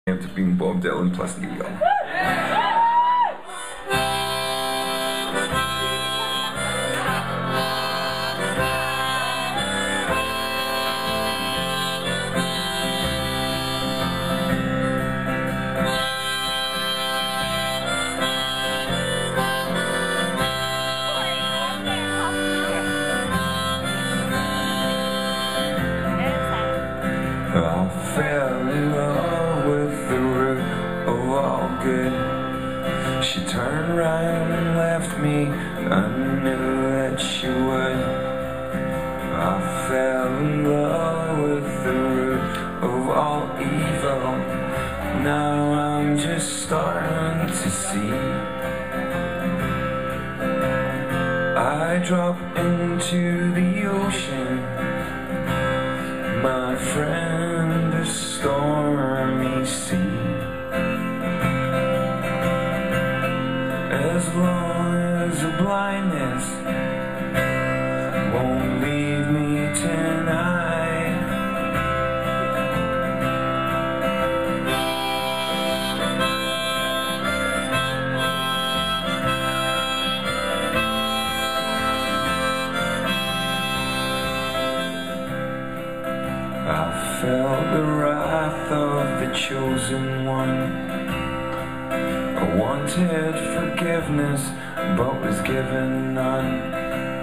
To being Bob Dylan plus Neil Young. I fell in love with the root of all good. She turned around and left me. I knew that she would. I fell in love with the root of all evil. Now I'm just starting to see. I drop into the ocean, my friend, a stormy sea. As long as the blindness won't leave me tonight. I felt the wrath of the chosen one. I wanted forgiveness, but was given none.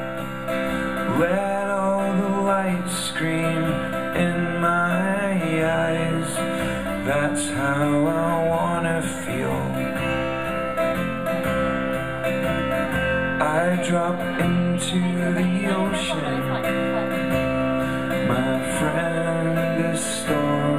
Let all the light scream in my eyes. That's how I wanna feel. I drop into the ocean, my friend, this storm.